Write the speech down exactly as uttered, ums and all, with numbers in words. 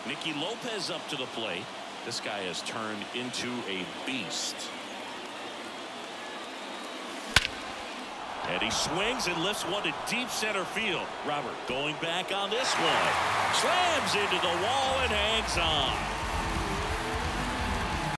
Nicky Lopez up to the plate. This guy has turned into a beast. And he swings and lifts one to deep center field. Robert going back on this one. Slams into the wall and hangs on.